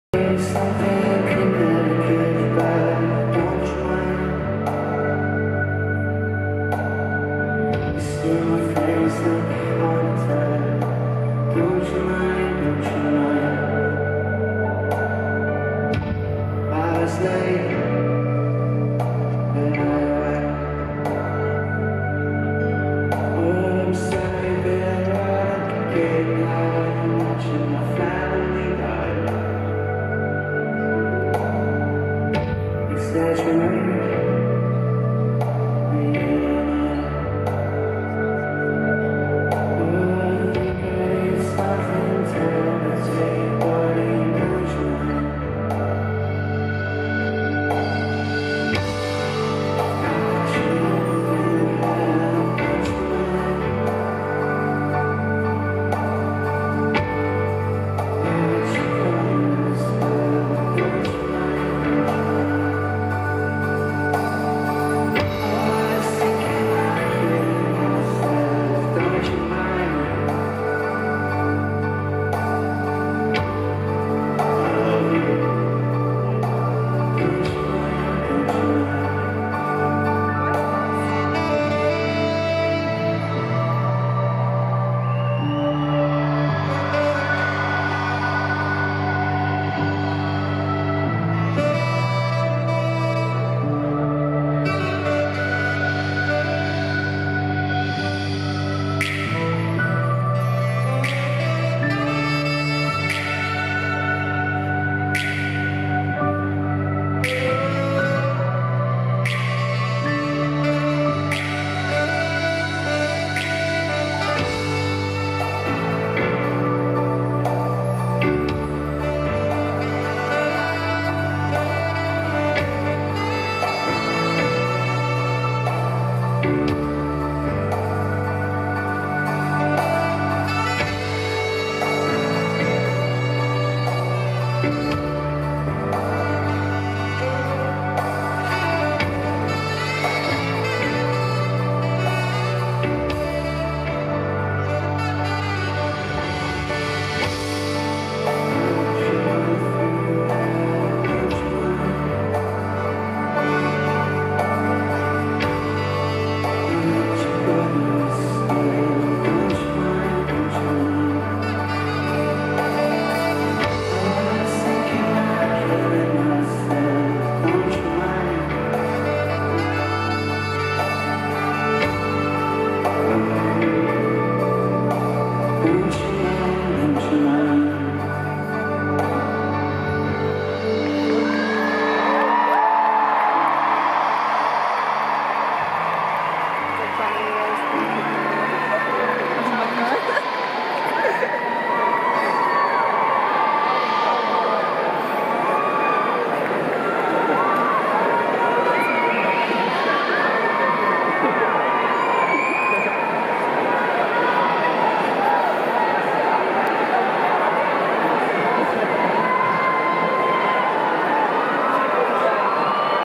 Something can never get back. Don't you mind? You see my face like a heart attack. Don't you mind? Don't you mind? I was late, but oh, I'm sorry, but I could get out and watching my family die. Exaggerate.